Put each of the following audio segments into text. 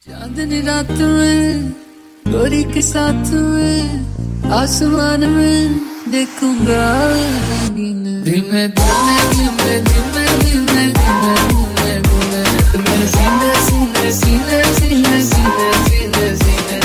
चांदनी रात में गोरी के साथ में आसमान में देखूंगा धीमे धीमे धीमे धीमे धीमे धीमे धीमे सीने सीने सीने सीने सीने सीने सीने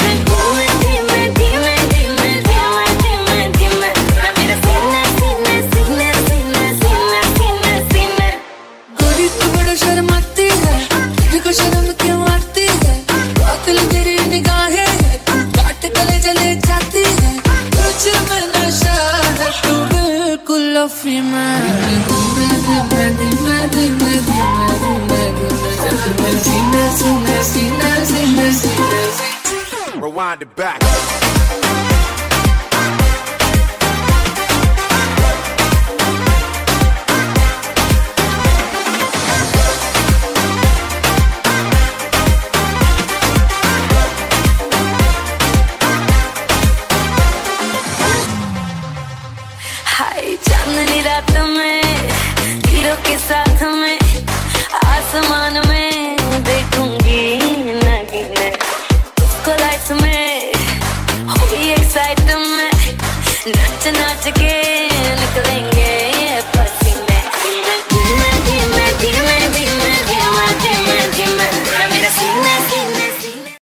गोरी तू बड़ा शर्माती है, देखो शर्म क्यों आती है, कातिल तेरी निगाहें काट गले जले जाती है, तुझ में नशा है तू बिल्कुल अफी में धीमे धीमे धीमे धीमे धीमे धीमे सीने सीने सीने सीने सीने Rewind it back. हाय चांदनी रात में हीरो के साथ में आसमान में देखूंगी नगीने उसको लाइट्स में होगी एक्साइटमेंट नच नच के